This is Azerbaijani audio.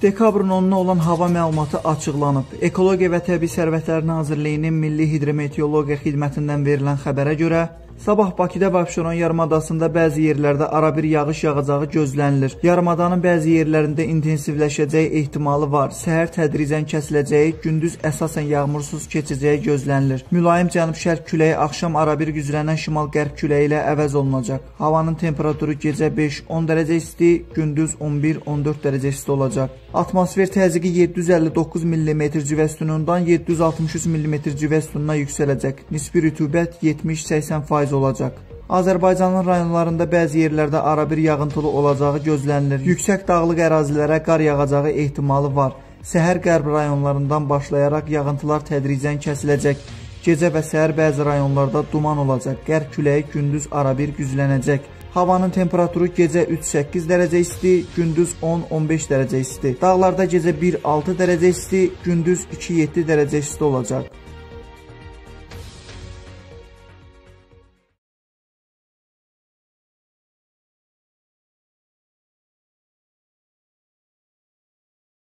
Dekabrın 10-na olan hava məlumatı açıqlanıb. Ekologiya və Təbii Sərvətlər Nazirliyinin Milli Hidrometeorologiya Xidmətindən verilən xəbərə görə, sabah Bakıda və Abşeron yarımadasında bəzi yerlərdə arabir yağış yağacağı gözlənilir. Yarımadanın bəzi yerlərində intensivləşəcəyi ehtimalı var. Səhər tədricən kəsiləcəyi, gündüz əsasən yağmursuz keçəcəyi gözlənilir. Mülayim cənub-şərq küləyi axşam arabir güclənən şimal-qərb küləyi ilə əvəz olunacaq. Havanın temperaturu gecə 5-10 dərəcə isti, gündüz 11-14 dərəcə isti olacaq. Atmosfer təzyiqi 759 mm civə sütunundan 763 mm civə sütununa yüksələcək. Nisbi rütubət 70-80% olacaq. Azərbaycanın rayonlarında bəzi yerlərdə arabir yağıntılı olacağı gözlənilir. Yüksək dağlıq ərazilərə qar yağacağı ehtimalı var. Səhər qərb rayonlarından başlayaraq yağıntılar tədricən kəsiləcək. Gecə və səhər bəzi rayonlarda duman olacaq. Qərb küləyi gündüz arabir güclənəcək. Havanın temperaturu gecə 3-8 dərəcə isti, gündüz 10-15 dərəcə isti. Dağlarda gecə 1-6 dərəcə isti, gündüz 2-7 dərəcə isti olacaq.